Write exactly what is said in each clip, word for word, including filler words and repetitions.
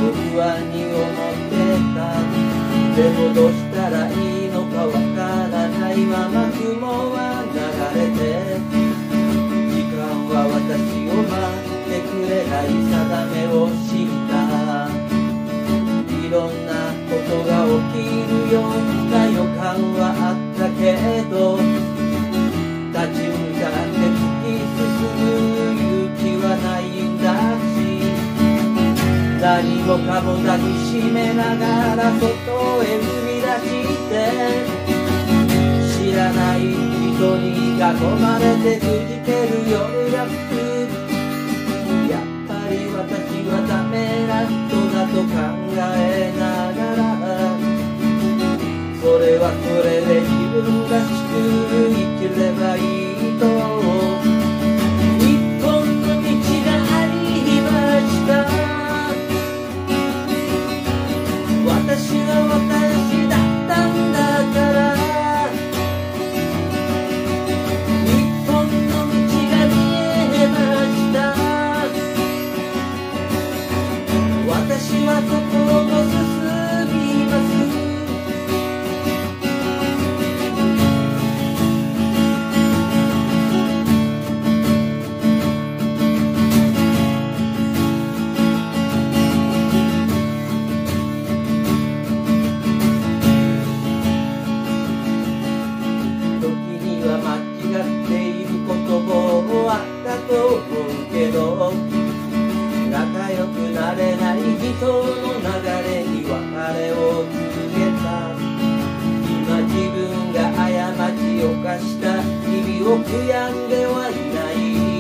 不安に思ってた。でもどうしたらいいのかわからないまま雲は流れて、時間は私を待ってくれない定めを知った。いろんなことが起きるような予感はあったけど、立ち向かって突き進む勇気はないんだし、何もかも抱きしめながら外へ踏み出して、知らない人に囲まれてくじける夜が来る。やっぱり私はダメな人だと考えながら、それはそれで自分らしく生きればいいと。一本の道がありました。私は私だったんだから。一本の道が見えました。私はそこを進みます。と思うけど、仲良くなれない人の流れに別れを告げた。今自分が過ちを犯した日々を悔やんではいない。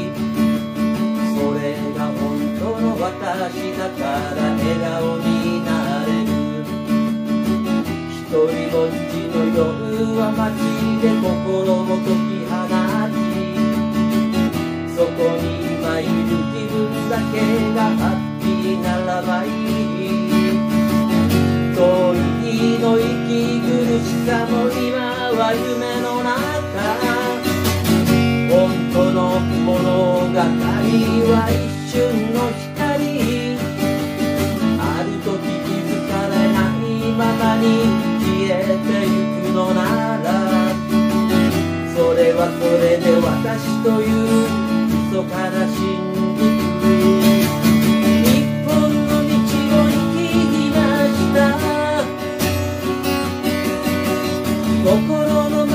それが本当の私だから笑顔になれる。一人ぼっちの夜は街で心を解き放ち、そこに今いる自分だけがハッピーならばいい。遠い日の息苦しさも今は夢の中。本当の物語は一瞬の光。ある時気づかれないままに消えてゆくのなら、それはそれで私という密かな真実。一本の道を生きました。心の